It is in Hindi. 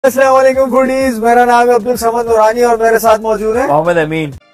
अस्सलाम वालेकुम फूडीज, मेरा नाम है अब्दुल समद नूरानी और मेरे साथ मौजूद है मोहम्मद अमीन।